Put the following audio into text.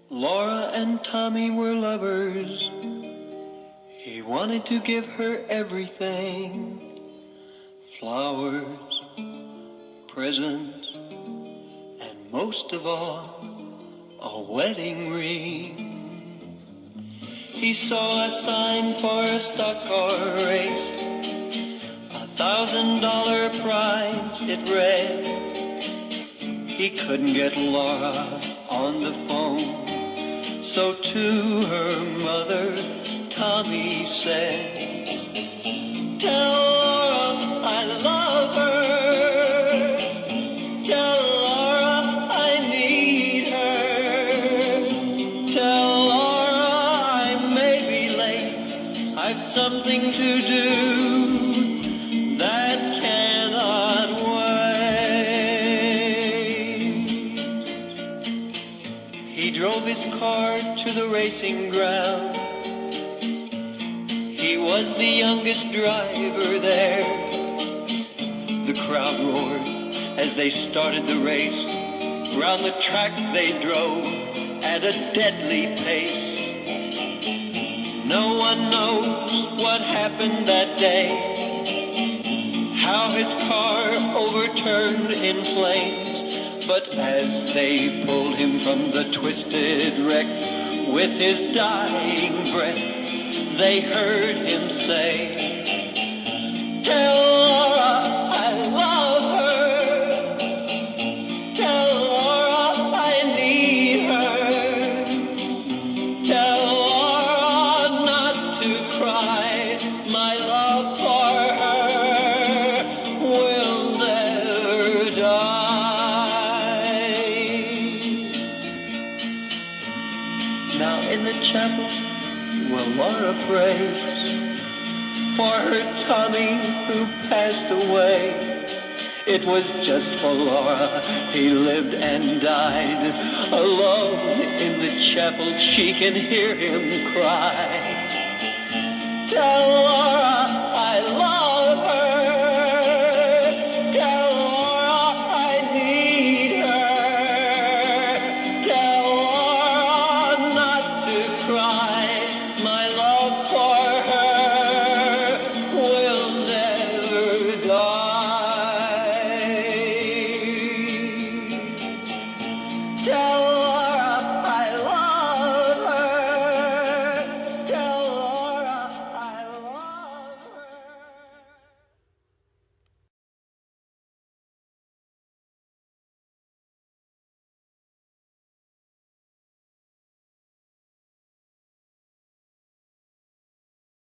Laura and Tommy were lovers. He wanted to give her everything. Flowers, presents, and most of all, a wedding ring. He saw a sign for a stock car race, $1,000 prize it read. He couldn't get Laura on the phone, so to her mother Tommy said, "Tell Laura I love her. Tell Laura I need her. Tell Laura I may be late. I've something to do that cannot wait." He drove his car to the racing ground. He was the youngest driver there. The crowd roared as they started the race. Round the track they drove at a deadly pace. No one knows what happened that day, how his car overturned in flames. But as they pulled him from the twisted wreck, with his dying breath, they heard him say, "Tell Laura I love her. Tell Laura I need her. Tell Laura not to cry. My love for her will never die." Now in the chapel, well, Laura prays for her Tommy who passed away. It was just for Laura he lived and died. Alone in the chapel she can hear him cry,